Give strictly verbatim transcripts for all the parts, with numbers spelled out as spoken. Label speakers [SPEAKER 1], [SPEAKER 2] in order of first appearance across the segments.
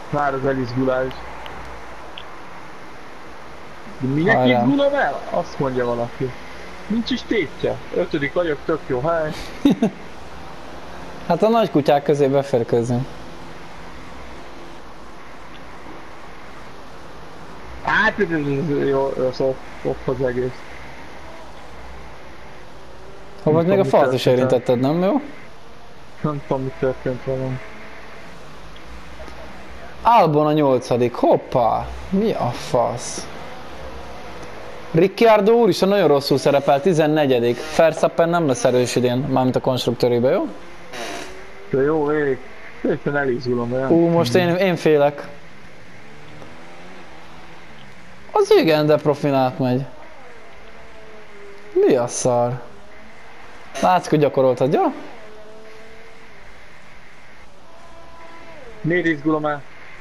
[SPEAKER 1] Már az elizgulás. De minek izgulom el? Azt mondja valaki. Nincs is tétje. Ötödik vagyok, tök jó hely.
[SPEAKER 2] Hát a nagy kutyák közé beférkőzzünk.
[SPEAKER 1] Hát ez jó, jó az egész.
[SPEAKER 2] Ha vagy még a falat is érintetted, nem jó?
[SPEAKER 1] Nem tudom, mi történt velem.
[SPEAKER 2] Albon a nyolcadik, hoppá! Mi a fasz? Ricciardo úristen nagyon rosszul szerepel, tizennegyedik. Verstappen nem lesz erős idén, mármint a konstruktőribe, jó?
[SPEAKER 1] De jó, ég. Éppen elizgulom, olyan.
[SPEAKER 2] Ú, most én, én félek. Az igen, de profin átmegy. Mi a szar? Látsz, hogy gyakoroltad, jó?
[SPEAKER 1] Miért izgulom el?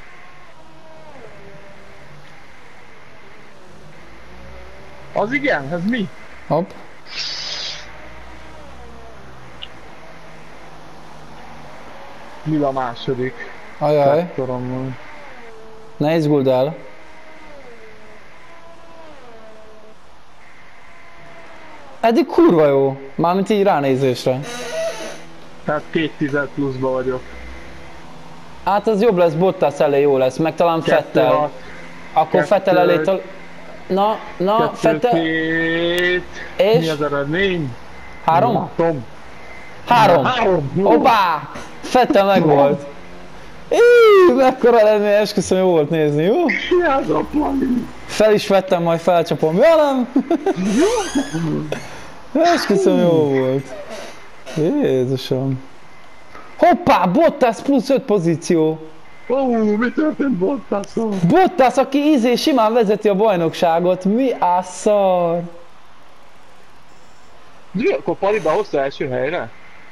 [SPEAKER 1] Az igen, ez mi?
[SPEAKER 2] Hopp.
[SPEAKER 1] Mi a második?
[SPEAKER 2] Ajaj.
[SPEAKER 1] Traktorommal.
[SPEAKER 2] Ne izguld el. Eddig kurva jó. Mármint így ránézésre.
[SPEAKER 1] Tehát két tized pluszba vagyok.
[SPEAKER 2] Hát az jobb lesz, Bottas elé jó lesz, meg talán Vettel. Akkor Vettel elé tal... Na, na, Vettel... És?
[SPEAKER 1] Mi az eredmény?
[SPEAKER 2] Három?
[SPEAKER 1] Tom.
[SPEAKER 2] Három!
[SPEAKER 1] Három!
[SPEAKER 2] Hoppá! Vettel megvolt. Íííí, mekkora lenni, esküszöm, jó volt nézni, jó?
[SPEAKER 1] Mi az a plani?
[SPEAKER 2] Fel is vettem, majd felcsapom, ja nem? Esküszöm, jó volt. Jézusom. Hoppá, Bottas plusz öt pozíció.
[SPEAKER 1] Ó, mi történt Bottason?
[SPEAKER 2] Bottas, aki ízé simán vezeti a bajnokságot, mi a szar?
[SPEAKER 1] Mi, akkor Pali behozta első helyre?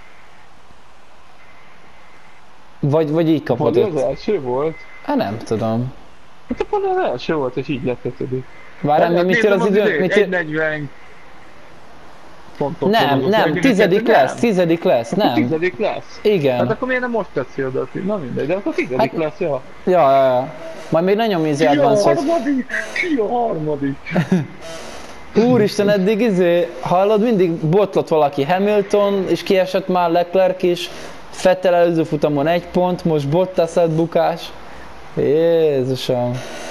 [SPEAKER 2] Vagy, vagy így kapott
[SPEAKER 1] Pali az
[SPEAKER 2] öt.
[SPEAKER 1] első volt?
[SPEAKER 2] Hát nem tudom.
[SPEAKER 1] Hát a Pali az első volt, és így lett ötödik.
[SPEAKER 2] Várjál, mi mit ír az idő? Mit ír?
[SPEAKER 1] egy negyven pontot.
[SPEAKER 2] Nem, nem, tizedik lesz, tizedik lesz, nem.
[SPEAKER 1] Tizedik lesz?
[SPEAKER 2] Igen.
[SPEAKER 1] Hát akkor miért nem most teszi oda? Na mindegy, de akkor tizedik
[SPEAKER 2] Hát-
[SPEAKER 1] lesz, ja.
[SPEAKER 2] Ja, ja, ja. Majd még ne nyomj izé
[SPEAKER 1] Ki a
[SPEAKER 2] advance-ot.
[SPEAKER 1] harmadik? Ki a harmadik?
[SPEAKER 2] Úristen, eddig izé, hallod, mindig botlott valaki, Hamilton, és kiesett már Leclerc is. Vettel előző futamon egy pont, most Bottas lett bukás. Jézusom.